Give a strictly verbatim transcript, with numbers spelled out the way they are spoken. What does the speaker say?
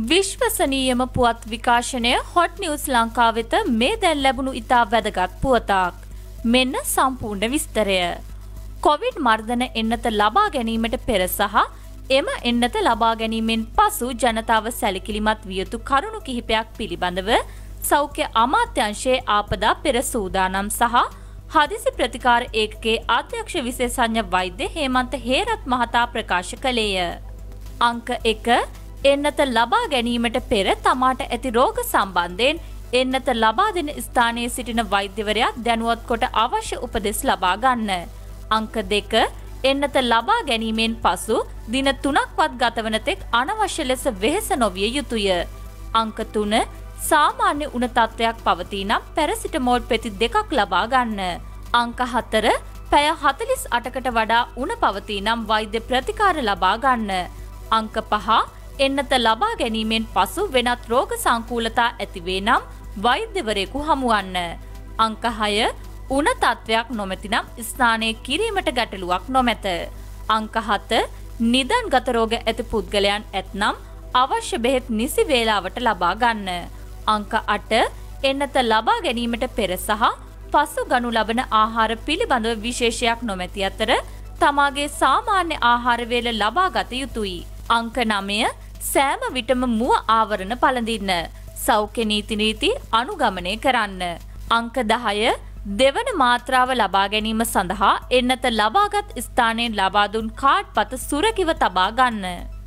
විශ්වසනීයම පුවත් විකාශනය hot news ලංකාව වෙත මේ දැන් ලැබුණු ඉතා වැදගත් පුවතක්. මෙන්න සම්පූර්ණ විස්තරය. කොවිඩ් මර්ධන එන්නත ලබා ගැනීමට පෙර සහ එම එන්නත ලබා ගැනීමෙන් පසු ජනතාව සැලකිලිමත් විය යුතු කරුණු කිහිපයක් පිළිබඳව සෞඛ්‍ය අමාත්‍යාංශයේ ආපදා පෙර සූදානම් සහ හදිසි ප්‍රතිකාර ඒකකයේ අධ්‍යක්ෂ විශේෂඥ වෛද්‍ය හේමන්ත හේරත් මහතා ප්‍රකාශ කළේය. අංක එක එන්නත ලබා ගැනීමට පෙර තමාට ඇති රෝග සම්බන්ධයෙන් එන්නත ලබා දෙන ස්ථානයේ සිටින වෛද්‍යවරයා දැනුවත් කොට අවශ්‍ය උපදෙස් ලබා ගන්න. අංක දෙක එන්නත ලබා ගැනීමෙන් පසු දින තුනක්වත් ගතවන තෙක් අනවශ්‍ය ලෙස වෙහෙස නොවිය යුතුය. අංක තුන සාමාන්‍ය උණ තත්ත්වයක් පවතී නම් පැරසිටමෝල් පෙති දෙකක් ලබා ගන්න. අංක හතර පැය හතළිස් අටකට වඩා උණ පවතී නම් වෛද්‍ය ප්‍රතිකාර ලබා ගන්න. අංක පහ එන්නත ලබා ගැනීමෙන් පසු වෙනත් රෝග සංකූලතා ඇතිවේ නම් වෛද්‍යවරයෙකු හමුවන්න. අංක හය උණ තත්ත්වයක් නොමැති නම් ස්නානය කිරීමට ගැටලුවක් නොමැත. අංක හත නිදන්ගත රෝග ඇති පුද්ගලයන් ඇතනම් අවශ්‍ය බෙහෙත් නිසි වේලාවට ලබා ගන්න. අංක අට එන්නත ලබා ගැනීමට පෙර සහ පසු ගනු ලබන ආහාර පිළිබඳව විශේෂයක් නොමැති අතර තමාගේ සාමාන්‍ය ආහාර වේල ලබා ගත යුතුයි. අංක නවය සෑම විටම මුව ආවරණ පළඳින්න. සෞඛ්‍ය නීති නීති අනුගමනය කරන්න. අංක දහය දෙවන මාත්‍රාව ලබා ගැනීම සඳහා එන්නත ලබාගත් ස්ථානයෙන් ලබා දුන් කාඩ් පත සුරකිව තබා ගන්න.